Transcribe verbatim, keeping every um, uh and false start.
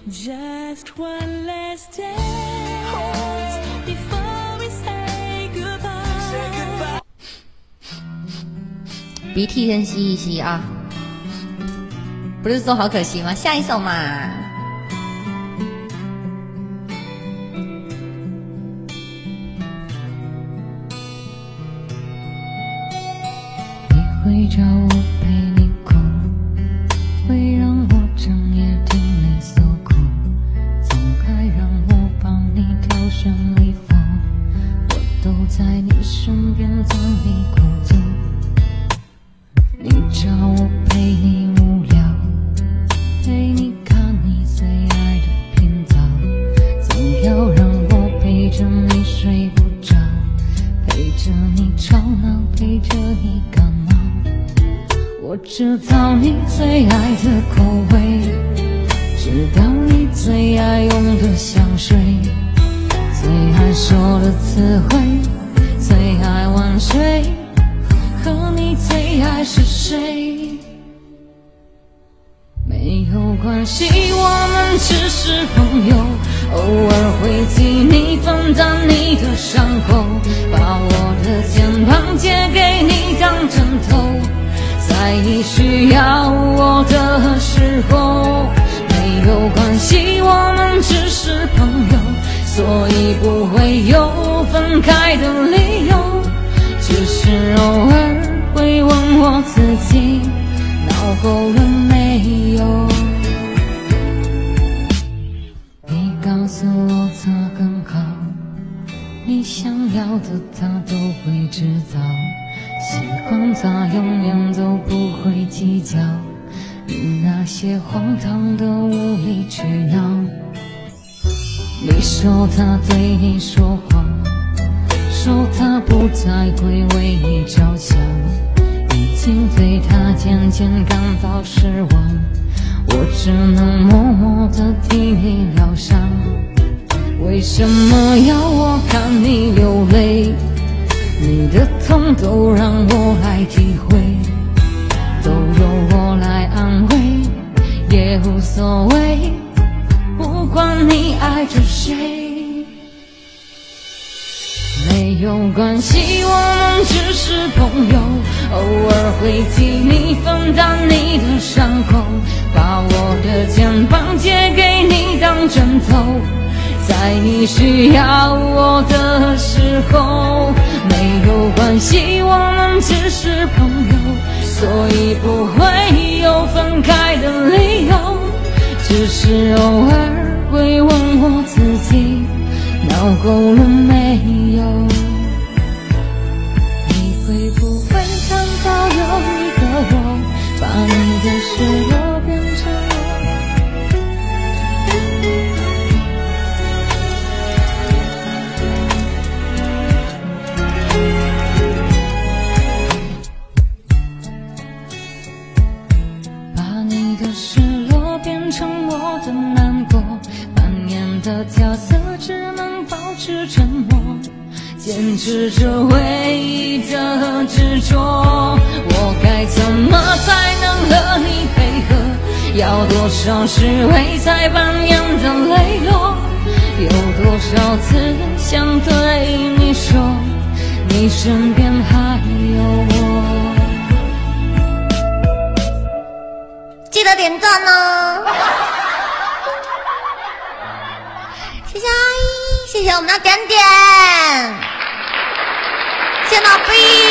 Just one last dance before we say goodbye. 鼻涕先吸一吸啊，不是说好可惜吗？下一首嘛。 你会找我陪你哭，会让我整夜听你诉苦，总该让我帮你挑选礼服，我都在你身边当你孤独。你找我陪你无聊，陪你看你最爱的频道，总要让我陪着你睡不着，陪着你吵闹，陪着你感冒。我知道你最爱的口味，知道你最爱用的香水，最爱说的词汇，最爱晚睡，可你最爱是谁？没有关系，我们只是朋友，偶尔会替你分担你的伤口，把我的肩膀借给你当枕头，在你需要我的时候。没有关系，我们只是朋友，所以不会有分开的理由，只是偶尔会问我自己闹够了没有。你告诉我他很好，你想要的他都会知道，喜欢他永远都不会计较你那些荒唐的无理取闹。你说他对你说谎，说他不再会为你着想，已经对他渐渐感到失望，我只能默默地替你疗伤。为什么要我看你流泪？你的痛都让我来体会，都由我来安慰，也无所谓，不管你爱着谁。没有关系，我们只是朋友，偶尔会替你分担你的伤口，把我的肩膀借给你当枕头，在你需要我的时候。没有关系，我们只是朋友，所以不会有分开的理由，只是偶尔会问我自己闹够了没有。你会不会看到有一个我，把你的失落变成的难过，扮演的角色只能保持沉默，坚持着唯一的执着。我该怎么才能和你配合？要多少示威才扮演的磊落？有多少次想对你说，你身边还有我？ 记得点赞哦！谢谢阿姨，谢谢我们的点点，谢谢老毕。